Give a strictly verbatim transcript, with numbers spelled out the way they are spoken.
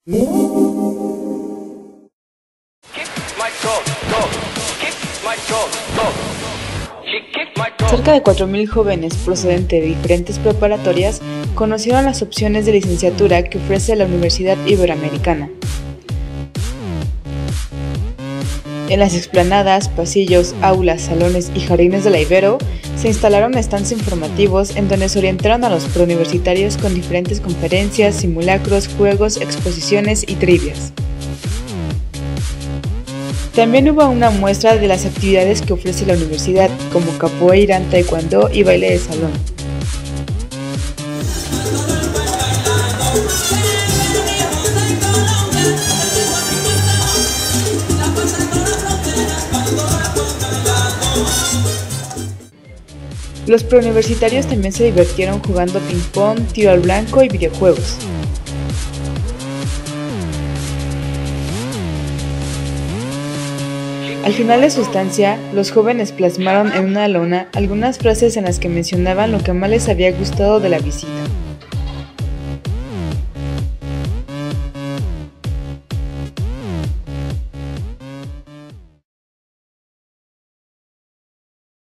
Cerca de cuatro mil jóvenes procedentes de diferentes preparatorias conocieron las opciones de licenciatura que ofrece la Universidad Iberoamericana. En las explanadas, pasillos, aulas, salones y jardines de la Ibero se instalaron stands informativos en donde se orientaron a los preuniversitarios con diferentes conferencias, simulacros, juegos, exposiciones y trivias. También hubo una muestra de las actividades que ofrece la universidad, como capoeira, taekwondo y baile de salón. Los preuniversitarios también se divirtieron jugando ping-pong, tiro al blanco y videojuegos. Al final de su estancia, los jóvenes plasmaron en una lona algunas frases en las que mencionaban lo que más les había gustado de la visita.